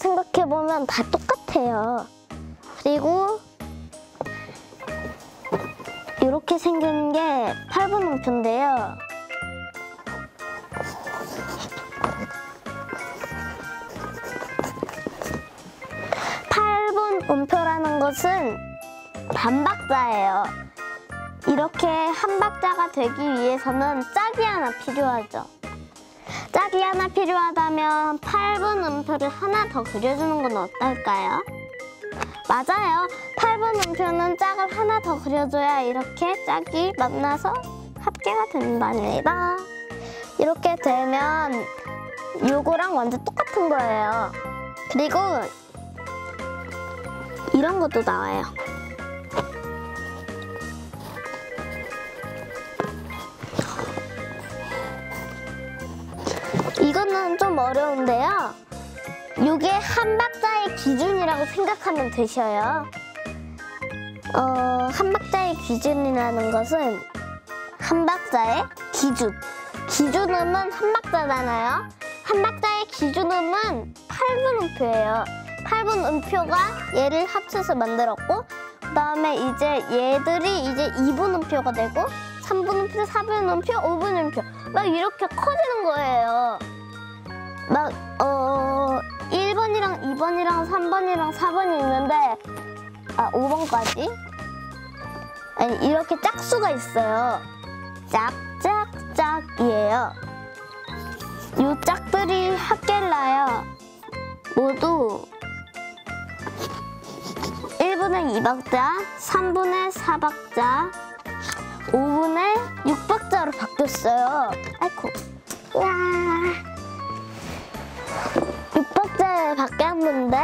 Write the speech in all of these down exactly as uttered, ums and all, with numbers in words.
생각해보면 다 똑같아요. 그리고 이렇게 생긴 게 팔 분 음표인데요. 팔 분 음표라는 것은 반박자예요. 이렇게 한 박자가 되기 위해서는 짝이 하나 필요하죠. 짝이 하나 필요하다면 팔 분 음표를 하나 더 그려주는 건 어떨까요? 맞아요. 팔 분 음표는 짝을 하나 더 그려줘야 이렇게 짝이 만나서 합계가 된답니다. 이렇게 되면 요거랑 완전 똑같은 거예요. 그리고 이런 것도 나와요. 이거는 좀 어려운데요. 요게 한 박자의 기준이라고 생각하면 되셔요. 어, 한 박자의 기준이라는 것은 한 박자의 기준. 기준음은 한 박자잖아요. 한 박자의 기준음은 팔 분 음표예요. 팔 분 음표가 얘를 합쳐서 만들었고, 그 다음에 이제 얘들이 이제 이 분 음표가 되고, 삼 분 음표, 사 분 음표, 오 분 음표 막 이렇게 커지는 거예요. 막 어 일 번이랑 이 번이랑 삼 번이랑 사 번이 있는데 아 오 번까지? 아니 이렇게 짝수가 있어요. 짝짝짝이에요. 요 짝들이 합계를 나요. 모두 일 분의 이 박자, 삼 분의 사 박자, 오 분의 육 박자로 바뀌었어요. 아이고. 와. 육 박자에 바뀌었는데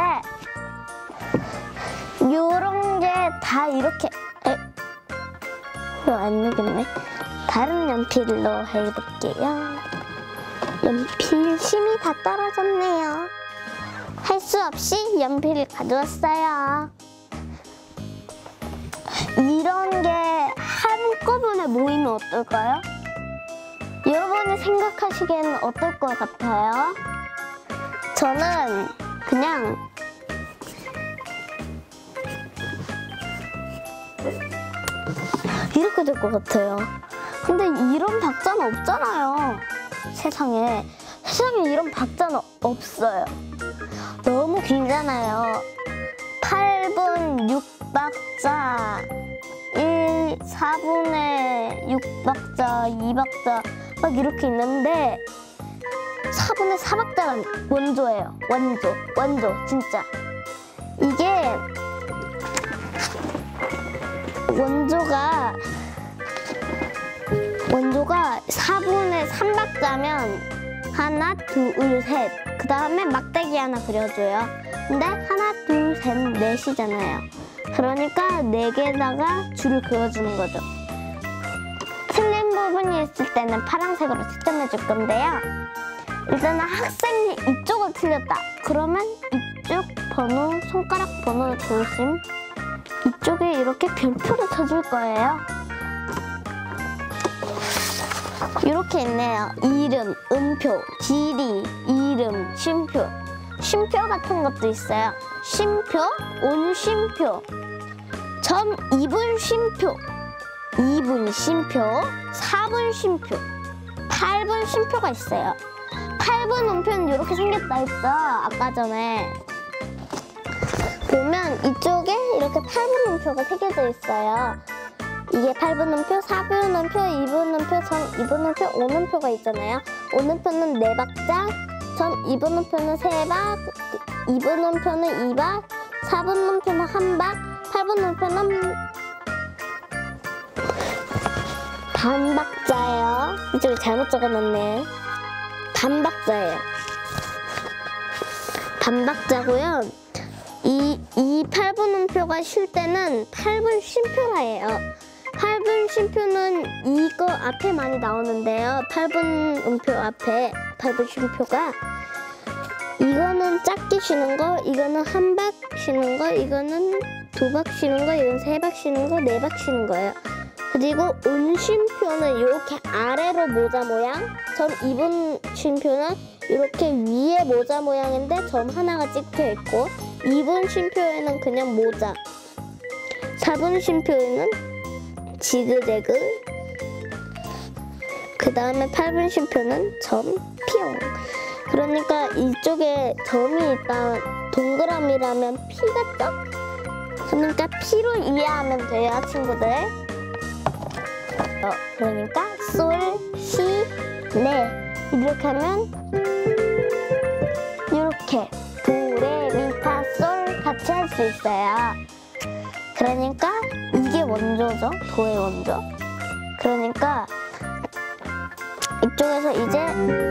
요런 게 다 이렇게 에? 이거 안 되겠네. 다른 연필로 해볼게요. 연필 심이 다 떨어졌네요. 할 수 없이 연필을 가져왔어요. 이런 게 한꺼번에 모이면 어떨까요? 여러분이 생각하시기에는 어떨 것 같아요? 저는 그냥 이렇게 될 것 같아요. 근데 이런 박자는 없잖아요. 세상에. 세상에 이런 박자는 없어요. 너무 길잖아요. 팔 분 육 박자, 일, 사 분의 육 박자, 이 박자 막 이렇게 있는데 사 분의 사 박자가 원조예요. 원조, 원조, 진짜. 이게 원조가 원조가 사 분의 삼 박자면 하나, 둘, 셋. 그 다음에 막대기 하나 그려줘요. 근데 하나, 둘, 셋, 넷이잖아요. 그러니까 네 개에다가 줄을 그어주는 거죠. 틀린 부분이 있을 때는 파란색으로 채점해 줄 건데요. 일단은 학생이 이쪽을 틀렸다. 그러면 이쪽 번호, 손가락 번호 조심. 이쪽에 이렇게 별표를 쳐줄 거예요. 이렇게 있네요. 이름, 음표, 길이, 이름, 쉼표. 쉼표 같은 것도 있어요. 쉼표, 온쉼표, 점 이 분 쉼표, 이 분 쉼표, 사 분 쉼표, 팔 분 쉼표가 있어요. 팔 분 음표는 이렇게 생겼다 했죠, 아까 전에. 보면 이쪽에 이렇게 팔 분 음표가 새겨져 있어요. 이게 팔 분 음표, 사 분 음표, 이 분 음표, 점 이 분 음표, 오 분표가 있잖아요. 오 분표는 네 박자, 점 이 분 음표는 세 박, 이 분 음표는 이 박, 사 분 음표는 한 박, 팔 분 음표는 반박자예요. 이쪽에 잘못 적어놨네. 반박자예요. 반박자고요. 이, 이 팔 분 음표가 쉴 때는 팔 분 쉼표가 해요. 팔 분 쉼표는 이거 앞에 많이 나오는데요. 팔 분 음표 앞에 팔 분 쉼표가 이거는 짧게 쉬는 거, 이거는 한 박 쉬는 거, 이거는 두 박 쉬는 거, 이건 세 박 쉬는 거, 네 박 쉬는 거예요. 그리고 온쉼표는 이렇게 아래로 모자 모양, 점 이 분 쉼표는 이렇게 위에 모자 모양인데 점 하나가 찍혀 있고, 이 분 쉼표에는 그냥 모자, 사 분 쉼표에는 지그재그, 그 다음에 팔 분 쉼표는 점, 뿅. 그러니까 이쪽에 점이 있다, 동그라미라면 P겠죠? 그러니까 P로 이해하면 돼요, 친구들. 어, 그러니까 솔, 시, 레 이렇게 하면 이렇게 도, 레, 미, 파, 솔 같이 할 수 있어요. 그러니까 이게 원조죠, 도의 원조. 그러니까 이쪽에서 이제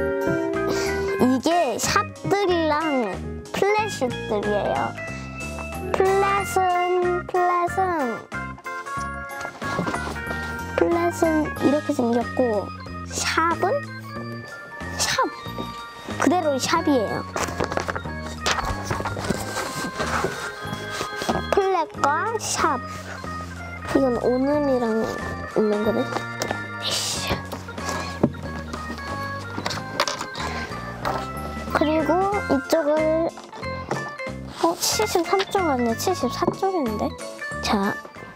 이게 샵들이랑 플랫식들이에요. 플랫은 플랫은 플랫은 이렇게 생겼고, 샵은 샵 그대로 샵이에요. 플랫과 샵, 이건 오음이랑 있는 거네. 그리고 이쪽을 어 칠십삼 쪽 아니야, 칠십사 쪽인데. 자,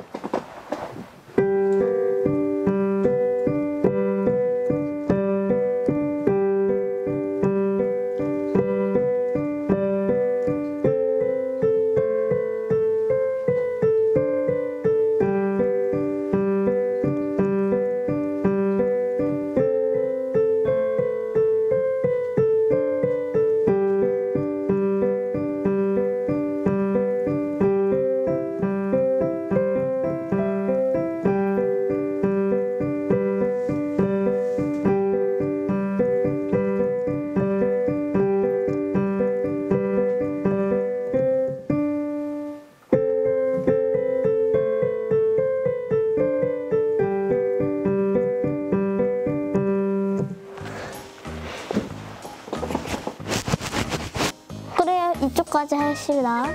이쪽까지 하실라?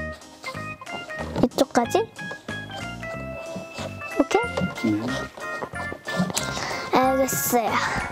이쪽까지? 오케이? 음. 알겠어요.